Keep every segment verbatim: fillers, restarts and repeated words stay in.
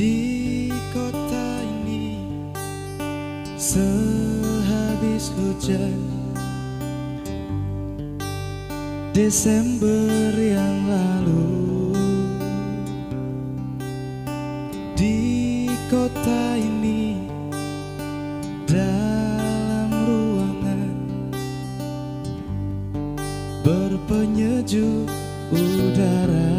Di kota ini sehabis hujan Desember yang lalu, di kota ini dalam ruangan berpenyejuk udara,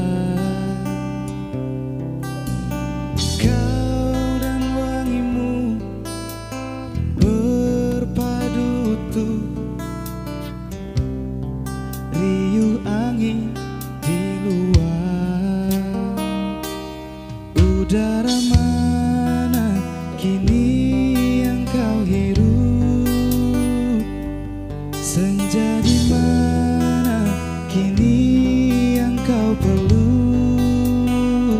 kau dan wangimu berpadu utuh, riuh angin di luar. Udara mana kini yang kau hirup? Senja di mana kini yang kau peluk?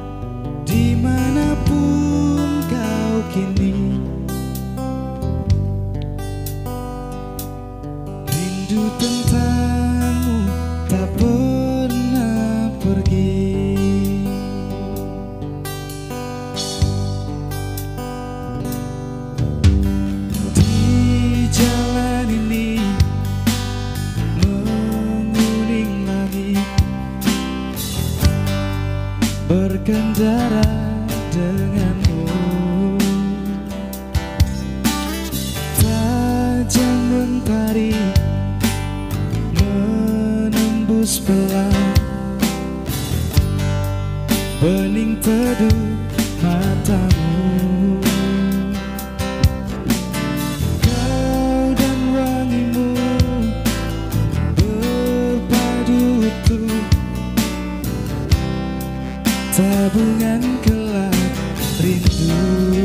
Dimanapun kau kini, rindu tentangmu tak pernah pergi. Di jalan ini menguning langit, berkendara denganmu, tajam mentari menembus pelan, bening teduh matamu. Kau dan wangimu berpadu utuh, tabungan kelak rindu.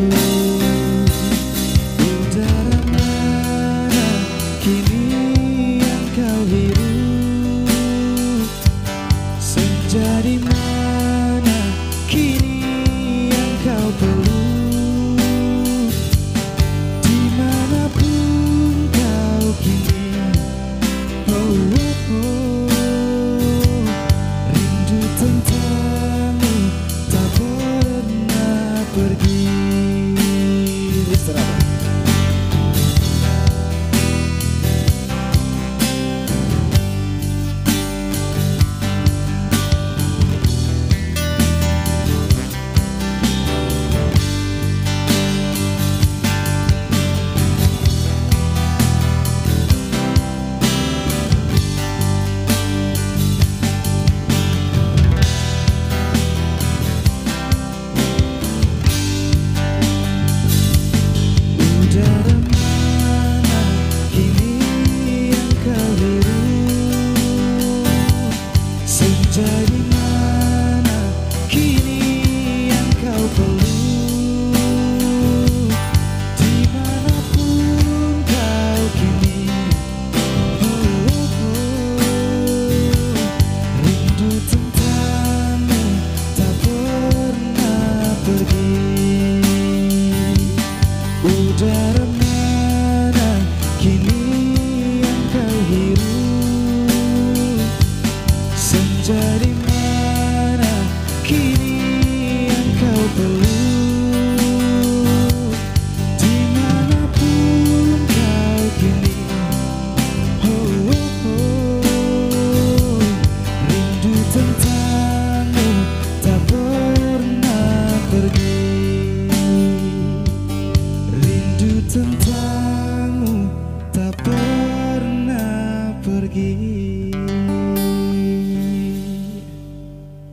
Udara mana kini yang kau hirup? Senja di mana kini yang kau peluk? Dimanapun kau kini, oh, oh, oh, rindu tentangmu tak pernah pergi. Istirahat. Udara mana kini yang kau hirup? Senja di mana kini yang kau peluk? Dimanapun kau kini, oh, oh, oh, rindu tentangmu tak pernah pergi. Udara mana kini yang kau hirup? Senja di mana kini yang kau peluk? Dimanapun kau kini, oh, oh, oh, rindu tentangmu tak pernah pergi. Rindu tentangmu tak pernah pergi.